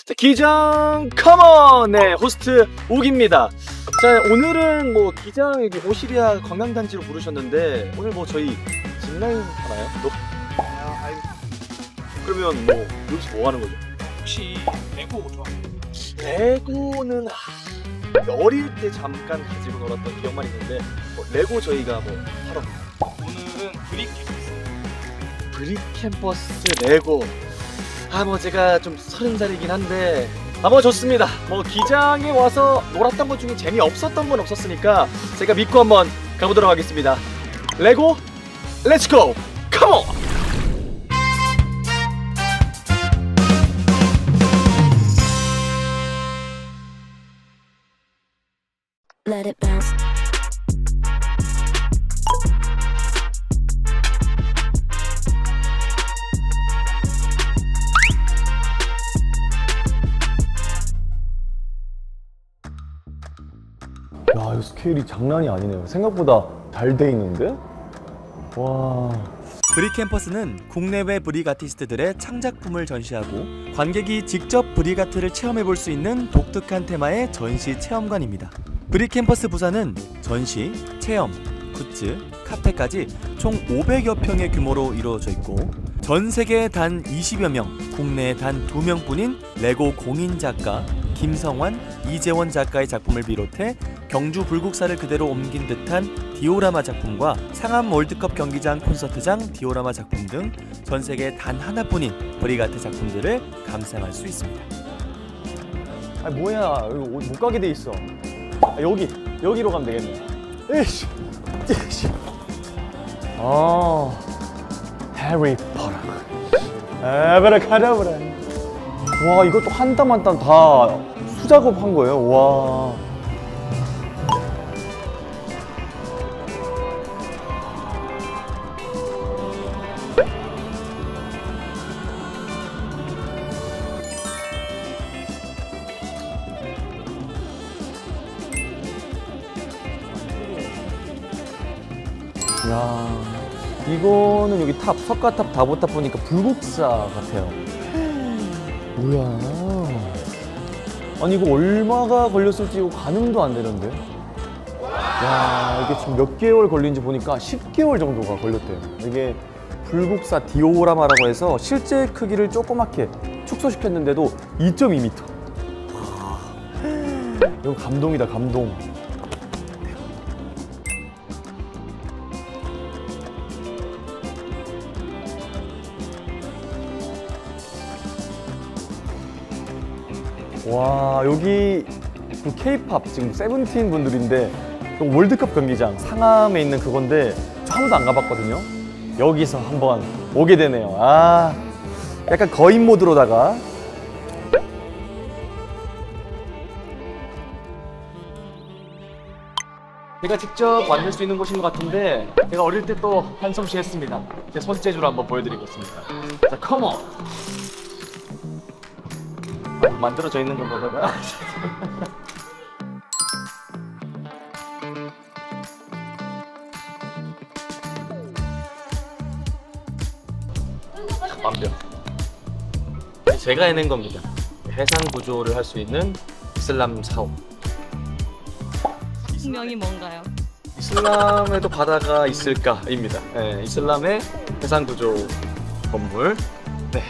자, 기장 컴온! 네, 호스트 옥입니다. 자, 오늘은 뭐 기장 여기 오시리아 관광단지로 부르셨는데 오늘 뭐 저희 짚라인 하나요? 그러면 뭐 여기서 뭐 하는 거죠? 혹시 레고 좋아해요? 레고는 어릴 때 잠깐 가지고 놀았던 기억만 있는데 레고 저희가 뭐 하러 오늘은 브릭 캠퍼스. 브릭 캠퍼스 레고 뭐 제가 좀 30살이긴 한데 뭐 좋습니다. 뭐 기장에 와서 놀았던 것 중에 재미없었던 건 없었으니까 제가 믿고 한번 가보도록 하겠습니다. 레고 렛츠고 컴온! Let it bounce. 야, 이거 스케일이 장난이 아니네요. 생각보다 잘 돼 있는데? 와. 브릭 캠퍼스는 국내외 브릭 아티스트들의 창작품을 전시하고 관객이 직접 브릭 아트를 체험해볼 수 있는 독특한 테마의 전시 체험관입니다. 브릭 캠퍼스 부산은 전시, 체험, 굿즈, 카페까지 총 500여 평의 규모로 이루어져 있고 전 세계 단 20여 명, 국내에 단 2명뿐인 레고 공인 작가 김성환, 이재원 작가의 작품을 비롯해 경주 불국사를 그대로 옮긴 듯한 디오라마 작품과 상암 월드컵 경기장 콘서트장 디오라마 작품 등 전 세계 단 하나뿐인 브릭 아트 작품들을 감상할 수 있습니다. 아, 뭐야. 여기 못 가게 돼 있어. 여기로 가면 되겠네. 에이씨. 해리포터. 아브라카다브라. 와, 이것도 한 땀 한 땀 다 수작업 한 거예요. 와. 야, 이거는 여기 탑, 석가탑, 다보탑 보니까 불국사 같아요. 뭐야. 아니, 이거 얼마가 걸렸을지 이거 가늠도 안 되는데. 야, 이게 지금 몇 개월 걸린지 보니까 10개월 정도가 걸렸대요. 이게 불국사 디오라마라고 해서 실제 크기를 조그맣게 축소시켰는데도 2.2m. 이거 감동이다, 감동. 와, 여기 그 K-팝 지금 세븐틴 분들인데 월드컵 경기장 상암에 있는 그건데 저 한 번도 안 가봤거든요. 여기서 한번 오게 되네요. 아, 약간 거인 모드로다가 제가 직접 만들 수 있는 곳인 것 같은데 제가 어릴 때 또 한솜씨 했습니다. 제 손재주로 한번 보여드리겠습니다. 자, 컴온! 만들어져 있는 거 보다가 완벽. 제가 해낸 겁니다. 해상 구조를 할 수 있는 이슬람 사원. 분명히 뭔가요? 이슬람에도 바다가 있을까입니다. 네, 이슬람의 해상 구조 건물. 네.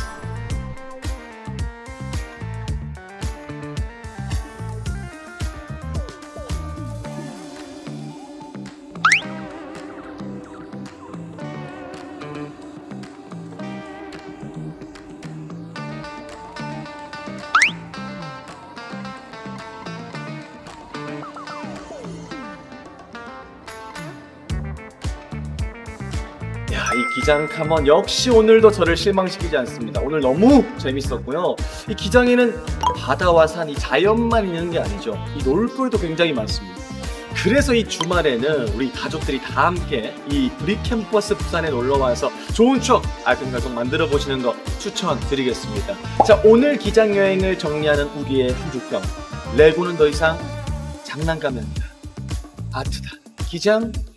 야, 이 기장 탐험 역시 오늘도 저를 실망시키지 않습니다. 오늘 너무 재밌었고요. 이 기장에는 바다와 산, 이 자연만 있는 게 아니죠. 이 놀거리도 굉장히 많습니다. 그래서 이 주말에는 우리 가족들이 다 함께 이 브릭 캠퍼스 부산에 놀러와서 좋은 추억 알콩달콩 만들어 보시는 거 추천드리겠습니다. 자, 오늘 기장 여행을 정리하는 우리의 한 줄평. 레고는 더 이상 장난감이 아니다. 아트다. 기장